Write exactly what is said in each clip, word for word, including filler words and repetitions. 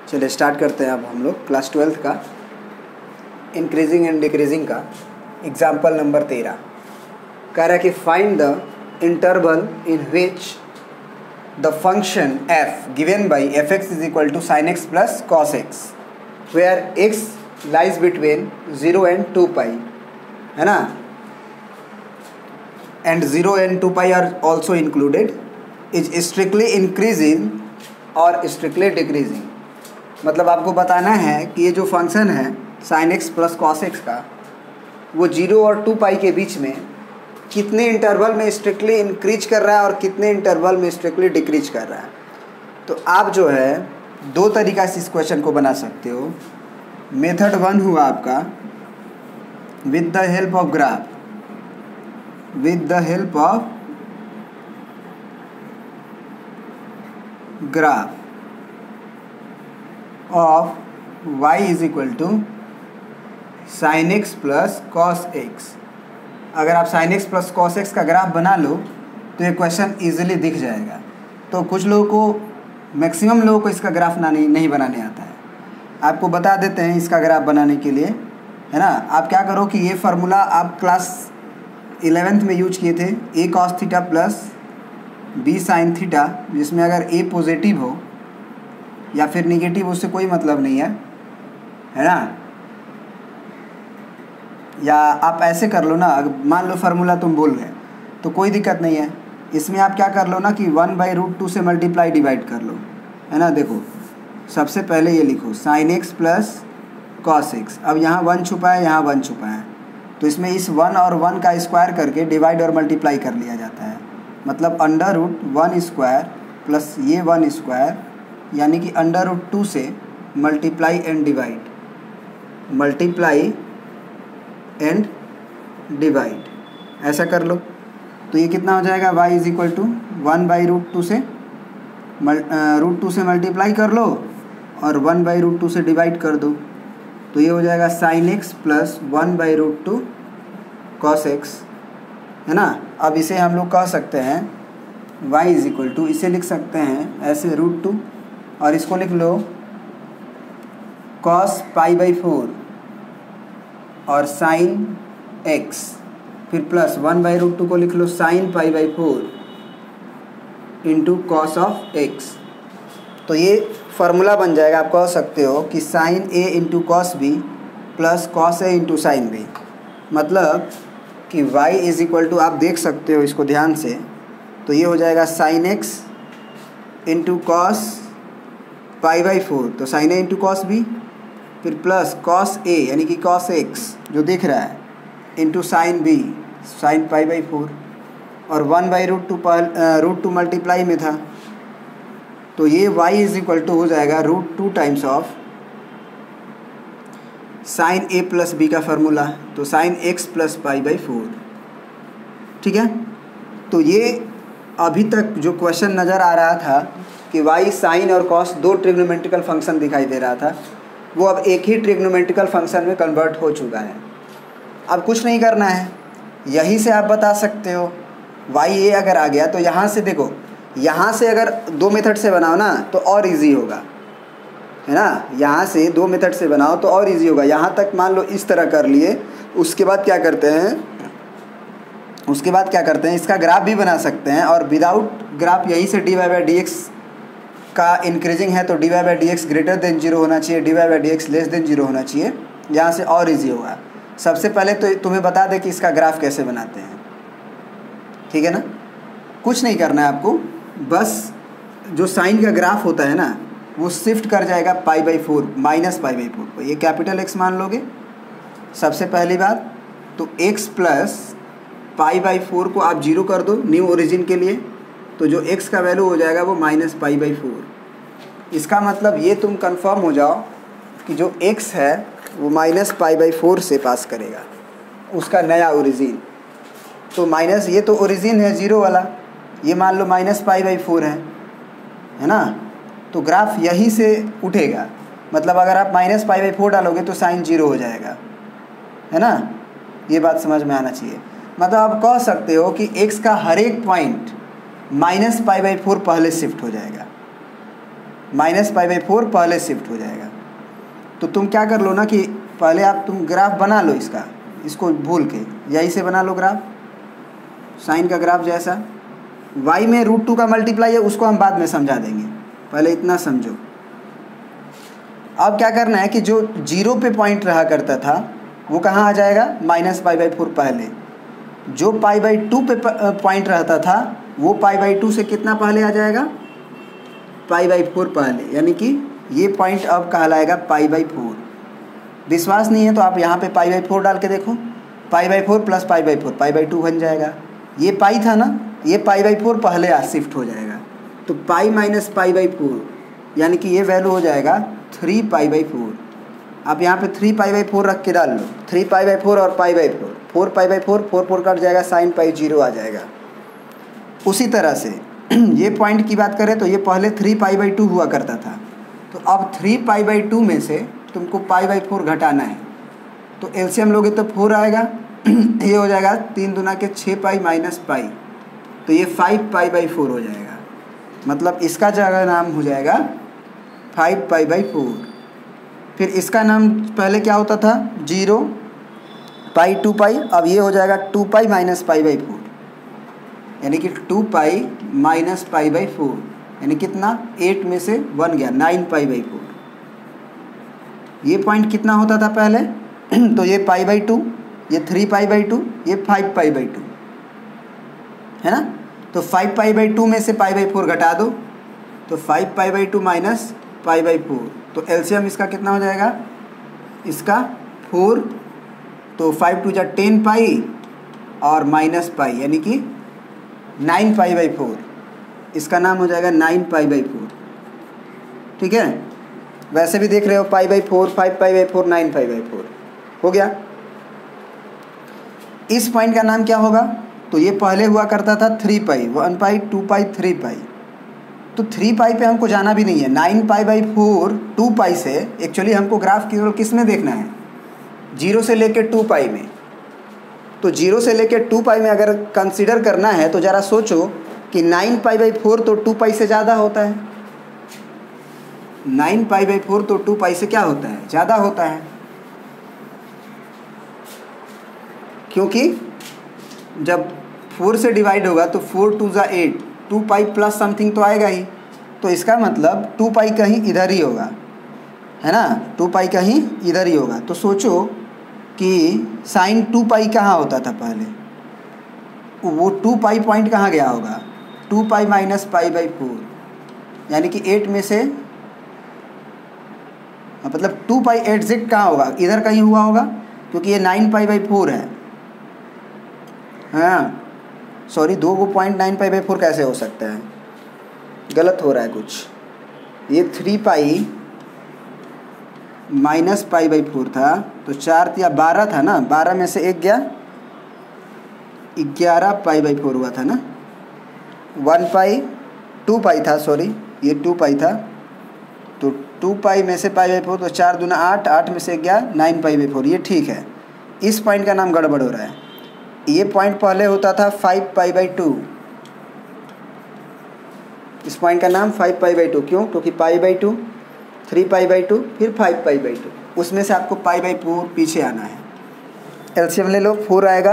चलिए स्टार्ट करते हैं अब हम लोग क्लास ट्वेल्थ का इंक्रीजिंग एंड डिक्रीजिंग का एग्जाम्पल नंबर तेरह। कह रहा है कि find the interval in which the function f given by f x is equal to sine x plus cos x where x lies between zero and two pi, है ना, and zero and two pi are also included, is strictly increasing और strictly decreasing. मतलब आपको बताना है कि ये जो फंक्शन है sine x plus cos x का वो जीरो और टू पाई के बीच में कितने इंटरवल में स्ट्रिक्टली इंक्रीज कर रहा है और कितने इंटरवल में स्ट्रिक्टली डिक्रीज कर रहा है। तो आप जो है दो तरीक़ा से इस क्वेश्चन को बना सकते हो। मेथड वन हुआ आपका with the help of graph, with the help of graph of y is equal to sine x plus cos x. अगर आप sine x plus cos x का ग्राफ बना लो तो ये क्वेश्चन इजीली दिख जाएगा। तो कुछ लोगों को, मैक्सिमम लोगों को इसका ग्राफ ना नहीं, नहीं बनाने आता है। आपको बता देते हैं इसका ग्राफ बनाने के लिए, है ना। आप क्या करो कि ये फार्मूला आप क्लास इलेवेंथ में यूज किए थे, a cos theta plus b sine theta, जिसमें अगर ए पॉजिटिव हो या फिर निगेटिव उससे कोई मतलब नहीं है, है ना। या आप ऐसे कर लो ना, मान लो फार्मूला तुम बोल रहे तो कोई दिक्कत नहीं है। इसमें आप क्या कर लो ना कि वन बाई रूट टू से मल्टीप्लाई डिवाइड कर लो, है ना। देखो सबसे पहले ये लिखो sine x plus cos x. अब यहाँ वन छुपा है, यहाँ वन छुपा है, तो इसमें इस वन और वन का स्क्वायर करके डिवाइड और मल्टीप्लाई कर लिया जाता है। मतलब under root one square plus ये वन स्क्वायर, यानी कि अंडर रूट टू से multiply and divide, multiply and divide, ऐसा कर लो। तो ये कितना हो जाएगा, y is equal to one by root two से रूट टू से मल्टीप्लाई कर लो और वन बाई रूट टू से डिवाइड कर दो। तो ये हो जाएगा sine x plus one by root two cos x, है ना। अब इसे हम लोग कह सकते हैं y इज इक्वल टू, इसे लिख सकते हैं ऐसे रूट टू, और इसको लिख लो कॉस पाई बाई फोर और साइन एक्स, फिर plus one by root two को लिख लो sine pi by four into cos of x. तो ये फार्मूला बन जाएगा। आप कह सकते हो कि sine a into cos b plus cos a into sine b. मतलब कि y इज इक्वल टू, आप देख सकते हो इसको ध्यान से, तो ये हो जाएगा sine x into cos pi by four, तो sine a into cos b, फिर प्लस कॉस ए यानी कि कॉस एक्स जो दिख रहा है into sine b sine pi by four, और one by root two root two multiply में था, तो ये y इज इक्वल टू हो जाएगा root two times of sine a plus b का फार्मूला, तो sine x plus pi by four. ठीक है। तो ये अभी तक जो क्वेश्चन नज़र आ रहा था कि y साइन और कॉस दो ट्रिग्नोमेट्रिकल फंक्शन दिखाई दे रहा था, वो अब एक ही ट्रिग्नोमेट्रिकल फंक्शन में कन्वर्ट हो चुका है। अब कुछ नहीं करना है, यहीं से आप बता सकते हो y ए अगर आ गया तो यहाँ से देखो, यहाँ से अगर दो मेथड से बनाओ ना तो और इजी होगा, है ना। यहाँ से दो मेथड से बनाओ तो और इजी होगा। यहाँ तक मान लो इस तरह कर लिए, उसके बाद क्या करते हैं, उसके बाद क्या करते हैं इसका ग्राफ भी बना सकते हैं, और विदाउट ग्राफ यहीं से d y by d x का इंक्रीजिंग है तो d y by d x greater than zero होना चाहिए, d y by d x less than zero होना चाहिए। यहाँ से और इजी होगा। सबसे पहले तो तुम्हें बता दें कि इसका ग्राफ कैसे बनाते हैं, ठीक है ना। कुछ नहीं करना है आपको, बस जो साइन का ग्राफ होता है ना वो शिफ्ट कर जाएगा pi by four, minus pi by four को। ये कैपिटल एक्स मान लोगे सबसे पहली बात, तो x plus pi by four को आप जीरो कर दो न्यू ओरिजिन के लिए, तो जो x का वैल्यू हो जाएगा वो माइनस पाई बाई फोर। इसका मतलब ये तुम कंफर्म हो जाओ कि जो x है वो माइनस पाई बाई फोर से पास करेगा उसका नया ओरिजिन। तो माइनस, ये तो ओरिजिन है ज़ीरो वाला, ये मान लो माइनस पाई बाई फोर है, है ना। तो ग्राफ यहीं से उठेगा। मतलब अगर आप माइनस पाई बाई फोर डालोगे तो साइन जीरो हो जाएगा, है ना। ये बात समझ में आना चाहिए। मतलब आप कह सकते हो कि x का हर एक point minus pi by four पहले शिफ्ट हो जाएगा, माइनस पाई बाई फोर पहले शिफ्ट हो जाएगा। तो तुम क्या कर लो ना कि पहले आप तुम ग्राफ बना लो इसका, इसको भूल के यही से बना लो ग्राफ, साइन का ग्राफ जैसा। वाई में रूट टू का मल्टीप्लाई है, उसको हम बाद में समझा देंगे, पहले इतना समझो। अब क्या करना है कि जो जीरो पे पॉइंट रहा करता था वो कहाँ आ जाएगा, माइनस पाई बाई फोर पहले। जो पाई बाई टू पे पॉइंट रहता था वो पाई बाई टू से कितना पहले आ जाएगा, पाई बाई फोर पहले, यानी कि ये पॉइंट अब कहलाएगा पाई बाई फोर। विश्वास नहीं है तो आप यहाँ पे पाई बाई फोर डाल के देखो, pi by four plus pi by four pi by two बन जाएगा। ये पाई था ना, ये पाई बाई फोर पहले आ शिफ्ट हो जाएगा, तो pi minus pi by four, यानी कि ये वैल्यू हो जाएगा थ्री पाई बाई फोर। आप यहाँ पे थ्री पाई बाई फोर रख के डाल लो, थ्री पाई बाई फोर और pi by four, four pi by four, four four cut जाएगा, साइन पाई जीरो आ जाएगा। उसी तरह से ये पॉइंट की बात करें तो ये पहले थ्री पाई बाई टू हुआ करता था, तो अब थ्री पाई बाई टू में से तुमको पाई बाई फोर घटाना है, तो एलसीएम लोगे तो फोर आएगा, ये हो जाएगा तीन दुना के छः पाई माइनस पाई, तो ये फाइव पाई बाई फोर हो जाएगा। मतलब इसका जगह नाम हो जाएगा फाइव पाई बाई फोर। फिर इसका नाम पहले क्या होता था, जीरो पाई टू पाई, अब ये हो जाएगा two pi minus pi by four, यानी कि two pi minus pi by four, यानी कितना, एट में से वन गया, नाइन पाई बाई फोर। ये पॉइंट कितना होता था पहले तो ये पाई बाई टू, ये थ्री पाई बाई टू, ये फाइव पाई बाई टू है ना। तो फाइव पाई बाई टू में से पाई बाई फोर घटा दो, तो five pi by two minus pi by four, तो एलसीएम इसका कितना हो जाएगा, इसका फोर, तो फाइव टू जा टेन पाई और माइनस पाई, यानी कि नाइन पाई बाई फोर। इसका नाम हो जाएगा नाइन पाई बाई फोर। ठीक है, वैसे भी देख रहे हो pi by four, five pi by four, nine pi by four हो गया। इस पॉइंट का नाम क्या होगा, तो ये पहले हुआ करता था three pi, one pi, two pi, three pi, तो थ्री पाई पे हमको जाना भी नहीं है। Nine pi by four two pi से एक्चुअली हमको ग्राफ केवल किस में देखना है, जीरो से लेकर टू पाई में। तो जीरो से लेकर टू पाई में अगर कंसीडर करना है तो ज़रा सोचो कि नाइन पाई बाई फोर तो टू पाई से ज़्यादा होता है, नाइन पाई बाई फोर तो टू पाई से क्या होता है, ज़्यादा होता है, क्योंकि जब फोर से डिवाइड होगा तो फोर टू ज़ा eight, two pi plus something तो आएगा ही, तो इसका मतलब टू पाई कहीं इधर ही होगा, है ना, टू पाई कहीं इधर ही होगा। तो सोचो कि साइन टू पाई कहाँ होता था पहले, वो टू पाई पॉइंट कहाँ गया होगा, two pi minus pi by four, यानी कि एट में से मतलब टू पाई एग्जिट कहाँ होगा, इधर कहीं हुआ होगा, क्योंकि ये नाइन पाई बाई फोर है। हाँ सॉरी, दो को point nine pi by four कैसे हो सकता है, गलत हो रहा है कुछ। ये three pi minus pi by four था, तो चार या बारह था ना, बारह में से एक गया, ग्यारह पाई बाई फोर हुआ था ना। वन पाई टू पाई था, सॉरी ये टू पाई था, तो टू पाई में से पाई बाई फोर, तो चार दूना आठ, आठ में से एक गया, नाइन पाई बाई फोर, ये ठीक है। इस पॉइंट का नाम गड़बड़ हो रहा है। ये पॉइंट पहले होता था फाइव पाई बाई टू, इस पॉइंट का नाम फाइव पाई बाई टू, क्यों, क्योंकि pi by two, three pi by two, फिर फाइव पाई बाई टू, उसमें से आपको पाई बाई फोर पीछे आना है। एलसीएम ले लो, फोर आएगा,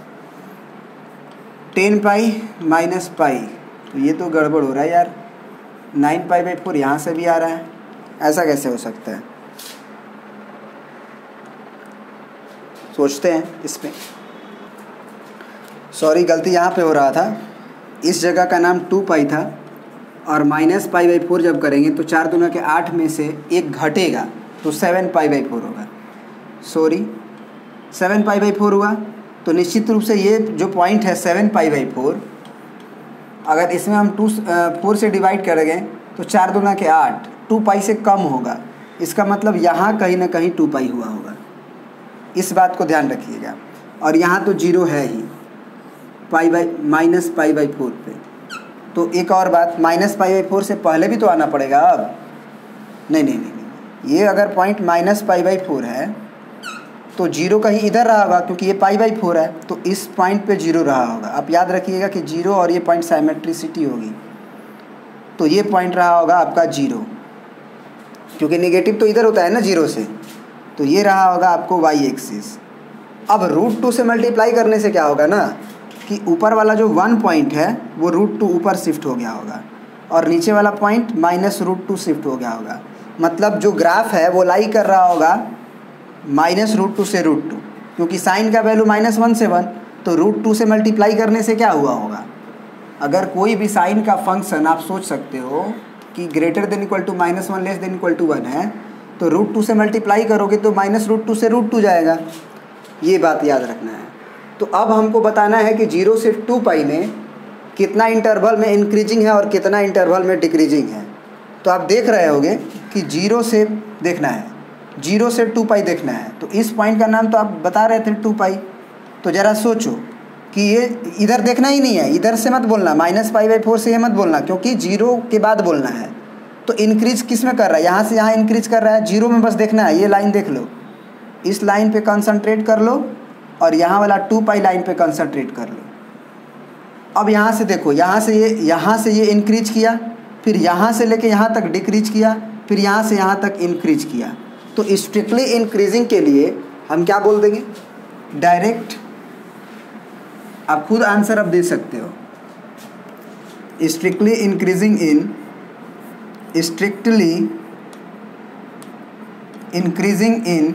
टेन पाई माइनस पाई, तो ये तो गड़बड़ हो रहा है यार, नाइन पाई बाई फोर यहाँ से भी आ रहा है, ऐसा कैसे हो सकता है, सोचते हैं इस पर। सॉरी गलती यहाँ पे हो रहा था, इस जगह का नाम टू पाई था, और माइनस पाई बाई फोर जब करेंगे तो चार दूना के आठ में से एक घटेगा, तो सेवन पाई बाई फोर होगा। Sorry seven pi by four हुआ, तो निश्चित रूप से ये जो पॉइंट है सेवन पाई बाई फोर, अगर इसमें हम टू फोर से डिवाइड करेंगे तो चार दूना के आठ, टू पाई से कम होगा, इसका मतलब यहाँ कहीं ना कहीं टू पाई हुआ होगा, इस बात को ध्यान रखिएगा। और यहाँ तो जीरो है ही, pi by minus pi by four पे, तो एक और बात, माइनस पाई बाई फोर से पहले भी तो आना पड़ेगा अब, नहीं नहीं नहीं, नहीं। ये अगर point minus pi by four है तो जीरो कहीं इधर रहा होगा, क्योंकि ये पाई बाई फोर है, तो इस पॉइंट पे जीरो रहा होगा। आप याद रखिएगा कि जीरो और ये पॉइंट साइमेट्रिसिटी होगी, तो ये पॉइंट रहा होगा आपका जीरो, क्योंकि नेगेटिव तो इधर होता है ना जीरो से, तो ये रहा होगा आपको वाई एक्सिस। अब रूट टू से मल्टीप्लाई करने से क्या होगा ना कि ऊपर वाला जो वन पॉइंट है वो रूट टू ऊपर शिफ्ट हो गया होगा और नीचे वाला point minus root two shift हो गया होगा। मतलब जो ग्राफ है वो लाई कर रहा होगा माइनस रूट टू से रूट टू, क्योंकि साइन का वैल्यू माइनस वन से वन, तो रूट टू से मल्टीप्लाई करने से क्या हुआ होगा। अगर कोई भी साइन का फंक्शन आप सोच सकते हो कि greater than equal to minus one less than equal to one है, तो रूट टू से मल्टीप्लाई करोगे तो माइनस रूट टू से रूट टू जाएगा। ये बात याद रखना है। तो अब हमको बताना है कि जीरो से टू पाई में कितना इंटरवल में इंक्रीजिंग है और कितना इंटरवल में डिक्रीजिंग है। तो आप देख रहे होगे कि जीरो से देखना है, जीरो से टू पाई देखना है, तो इस पॉइंट का नाम तो आप बता रहे थे टू पाई। तो ज़रा सोचो कि ये इधर देखना ही नहीं है, इधर से मत बोलना, माइनस पाई बाई फोर से ये मत बोलना, क्योंकि जीरो के बाद बोलना है। तो इंक्रीज किस में कर रहा है, यहाँ से यहाँ इंक्रीज कर रहा है, जीरो में बस देखना है। ये लाइन देख लो, इस लाइन पे कंसंट्रेट कर लो और यहाँ वाला टू पाई लाइन पे कंसंट्रेट कर लो। अब यहाँ से देखो, यहाँ से ये यहाँ से ये इंक्रीज किया, फिर यहाँ से लेके यहाँ तक डिक्रीज किया, फिर यहाँ से यहाँ तक इंक्रीज किया। तो स्ट्रिक्टली इंक्रीजिंग के लिए हम क्या बोल देंगे, डायरेक्ट आप खुद आंसर अब दे सकते हो। Strictly increasing in strictly increasing in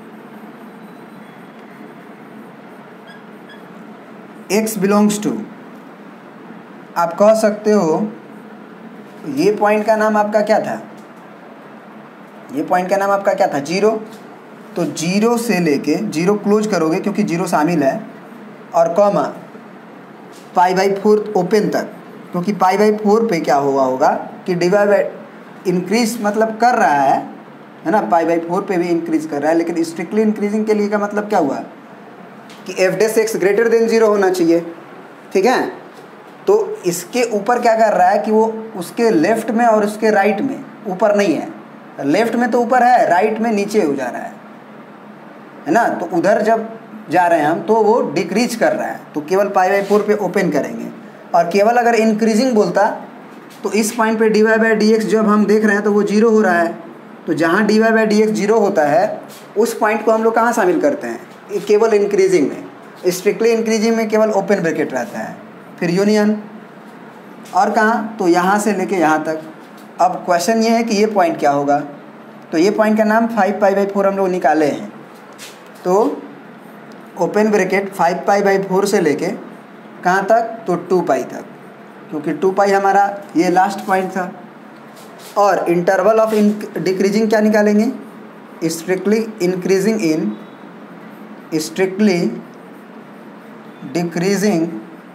x belongs to, आप कह सकते हो ये पॉइंट का नाम आपका क्या था, ये पॉइंट का नाम आपका क्या था, जीरो। तो जीरो से लेके जीरो क्लोज करोगे क्योंकि जीरो शामिल है, और comma pi by four open तक, क्योंकि पाई बाई फोर पे क्या हुआ होगा कि डिवाइड बाई इंक्रीज मतलब कर रहा है है ना, पाई बाई फोर पे भी इंक्रीज कर रहा है, लेकिन स्ट्रिक्टली इंक्रीजिंग के लिए का मतलब क्या हुआ कि f dash x greater than zero होना चाहिए। ठीक है, तो इसके ऊपर क्या कर रहा है कि वो उसके लेफ्ट में और उसके राइट में ऊपर नहीं है, लेफ्ट में तो ऊपर है, राइट में नीचे हो जा रहा है है ना। तो उधर जब जा रहे हैं हम तो वो डिक्रीज कर रहा है, तो केवल पाई बाई फोर पे ओपन करेंगे। और केवल अगर इंक्रीजिंग बोलता तो इस पॉइंट पे d y by d x जब हम देख रहे हैं तो वो जीरो हो रहा है, तो जहाँ d y by d x zero होता है उस पॉइंट को हम लोग कहाँ शामिल करते हैं, केवल इंक्रीजिंग में। स्ट्रिक्टली इंक्रीजिंग में केवल ओपन ब्रैकेट रहता है, फिर यूनियन, और कहाँ तो यहाँ से लेके यहाँ तक। अब क्वेश्चन ये है कि ये पॉइंट क्या होगा, तो ये पॉइंट का नाम फाइव पाई बाई फोर हम लोग निकाले हैं। तो open bracket five pi by four से लेके कहाँ तक, तो टू पाई तक, क्योंकि टू पाई हमारा ये लास्ट पॉइंट था। और इंटरवल ऑफ इन डिक्रीजिंग क्या निकालेंगे, strictly increasing in strictly decreasing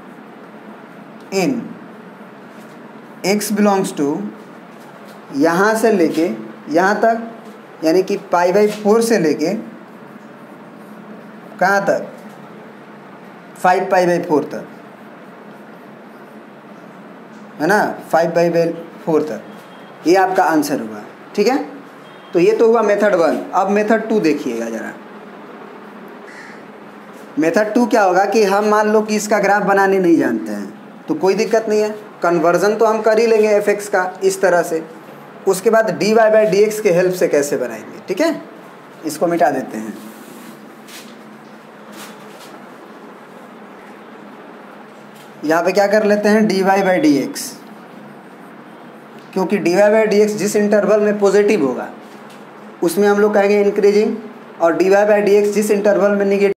in x belongs to यहाँ से लेके यहाँ तक, यानी कि पाई बाई फोर से लेके कहाँ तक, फाइव पाई बाई फोर तक, है ना, फाइव पाई बाई फोर तक। ये आपका आंसर हुआ। ठीक है, तो ये तो हुआ मेथड वन। अब मेथड टू देखिएगा ज़रा। मेथड टू क्या होगा कि हम मान लो कि इसका ग्राफ बनाने नहीं जानते हैं, तो कोई दिक्कत नहीं है, कन्वर्जन तो हम कर ही लेंगे एफ एक्स का इस तरह से। उसके बाद d y by d x के हेल्प से कैसे बनाएंगे। ठीक है, इसको मिटा देते हैं। यहाँ पे क्या कर लेते हैं, d y by d x, क्योंकि d y by d x जिस इंटरवल में पॉजिटिव होगा उसमें हम लोग कहेंगे इंक्रीजिंग, और d y by d x जिस इंटरवल में निगेटिव